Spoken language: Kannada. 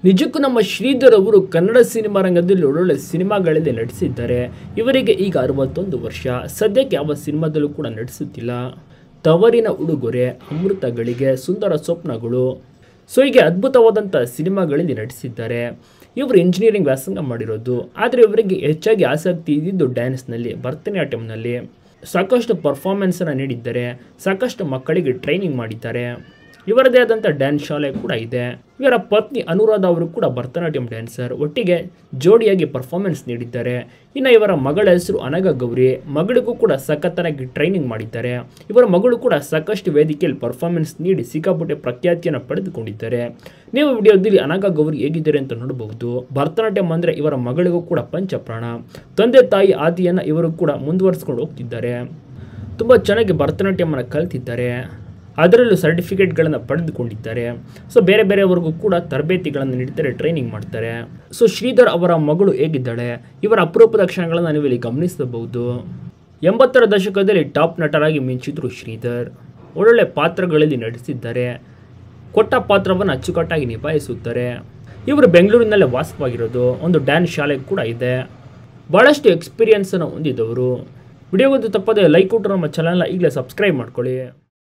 ನಿಜಕ್ಕೂ ನಮ್ಮ ಶ್ರೀಧರ್ ಅವರು ಕನ್ನಡ ಸಿನಿಮಾ ರಂಗದಲ್ಲಿ ಒಳ್ಳೊಳ್ಳೆ ಸಿನಿಮಾಗಳಲ್ಲಿ ನಟಿಸಿದ್ದಾರೆ. ಇವರಿಗೆ ಈಗ 61 ವರ್ಷ. ಸದ್ಯಕ್ಕೆ ಯಾವ ಸಿನಿಮಾದಲ್ಲೂ ಕೂಡ ನಟಿಸುತ್ತಿಲ್ಲ. ತವರಿನ ಉಡುಗೊರೆ, ಅಮೃತಗಳಿಗೆ, ಸುಂದರ ಸ್ವಪ್ನಗಳು, ಸೊ ಹೀಗೆ ಅದ್ಭುತವಾದಂಥ ಸಿನಿಮಾಗಳಲ್ಲಿ ನಟಿಸಿದ್ದಾರೆ. ಇವರು ಇಂಜಿನಿಯರಿಂಗ್ ವ್ಯಾಸಂಗ ಮಾಡಿರೋದು. ಆದರೆ ಇವರಿಗೆ ಹೆಚ್ಚಾಗಿ ಆಸಕ್ತಿ ಇದ್ದಿದ್ದು ಡ್ಯಾನ್ಸ್ನಲ್ಲಿ, ಭರತನಾಟ್ಯಂನಲ್ಲಿ. ಸಾಕಷ್ಟು ಪರ್ಫಾರ್ಮೆನ್ಸನ್ನು ನೀಡಿದ್ದಾರೆ. ಸಾಕಷ್ಟು ಮಕ್ಕಳಿಗೆ ಟ್ರೈನಿಂಗ್ ಮಾಡಿದ್ದಾರೆ. ಇವರದೇ ಆದಂಥ ಡ್ಯಾನ್ಸ್ ಶಾಲೆ ಕೂಡ ಇದೆ. ಇವರ ಪತ್ನಿ ಅನುರಾಧ ಅವರು ಕೂಡ ಭರತನಾಟ್ಯಂ ಡ್ಯಾನ್ಸರ್. ಒಟ್ಟಿಗೆ ಜೋಡಿಯಾಗಿ ಪರ್ಫಾರ್ಮೆನ್ಸ್ ನೀಡಿದ್ದಾರೆ. ಇನ್ನು ಇವರ ಮಗಳ ಹೆಸರು ಅನಘಾ ಗೌರಿ. ಮಗಳಿಗೂ ಕೂಡ ಸಖತ್ತನಾಗಿ ಟ್ರೈನಿಂಗ್ ಮಾಡಿದ್ದಾರೆ. ಇವರ ಮಗಳು ಕೂಡ ಸಾಕಷ್ಟು ವೇದಿಕೆಯಲ್ಲಿ ಪರ್ಫಾರ್ಮೆನ್ಸ್ ನೀಡಿ ಸಿಕ್ಕಾಪಟ್ಟೆ ಪ್ರಖ್ಯಾತಿಯನ್ನು ಪಡೆದುಕೊಂಡಿದ್ದಾರೆ. ನೀವು ವಿಡಿಯೋದಲ್ಲಿ ಅನಘಾ ಗೌರಿ ಹೇಗಿದ್ದಾರೆ ಅಂತ ನೋಡಬಹುದು. ಭರತನಾಟ್ಯಂ ಅಂದರೆ ಇವರ ಮಗಳಿಗೂ ಕೂಡ ಪಂಚಪ್ರಾಣ. ತಂದೆ ತಾಯಿ ಆದಿಯನ್ನು ಇವರು ಕೂಡ ಮುಂದುವರಿಸ್ಕೊಂಡು ಹೋಗ್ತಿದ್ದಾರೆ. ತುಂಬ ಚೆನ್ನಾಗಿ ಭರತನಾಟ್ಯಮನ್ನು ಕಲಿತಿದ್ದಾರೆ. ಅದರಲ್ಲೂ ಸರ್ಟಿಫಿಕೇಟ್ಗಳನ್ನು ಪಡೆದುಕೊಂಡಿದ್ದಾರೆ. ಸೊ ಬೇರೆ ಬೇರೆಯವರಿಗೂ ಕೂಡ ತರಬೇತಿಗಳನ್ನು ನೀಡ್ತಾರೆ, ಟ್ರೈನಿಂಗ್ ಮಾಡ್ತಾರೆ. ಸೊ ಶ್ರೀಧರ್ ಅವರ ಮಗಳು ಹೇಗಿದ್ದಾಳೆ, ಇವರ ಅಪರೂಪದ ಕ್ಷಣಗಳನ್ನು ನೀವು ಇಲ್ಲಿ ಗಮನಿಸಬಹುದು. 80ರ ದಶಕದಲ್ಲಿ ಟಾಪ್ ನಟರಾಗಿ ಮಿಂಚಿದ್ರು ಶ್ರೀಧರ್. ಒಳ್ಳೊಳ್ಳೆ ಪಾತ್ರಗಳಲ್ಲಿ ನಟಿಸಿದ್ದಾರೆ. ಕೊಟ್ಟ ಪಾತ್ರವನ್ನು ಅಚ್ಚುಕಟ್ಟಾಗಿ ನಿಭಾಯಿಸುತ್ತಾರೆ. ಇವರು ಬೆಂಗಳೂರಿನಲ್ಲೇ ವಾಸವಾಗಿರೋದು. ಒಂದು ಡ್ಯಾನ್ಸ್ ಶಾಲೆ ಕೂಡ ಇದೆ. ಭಾಳಷ್ಟು ಎಕ್ಸ್ಪೀರಿಯನ್ಸನ್ನು ಹೊಂದಿದವರು. ವಿಡಿಯೋಗೊಂದು ತಪ್ಪದೆ ಲೈಕ್ ಕೊಟ್ಟು ನಮ್ಮ ಚಾನಲ್ನ ಈಗಲೇ ಸಬ್ಸ್ಕ್ರೈಬ್ ಮಾಡ್ಕೊಳ್ಳಿ.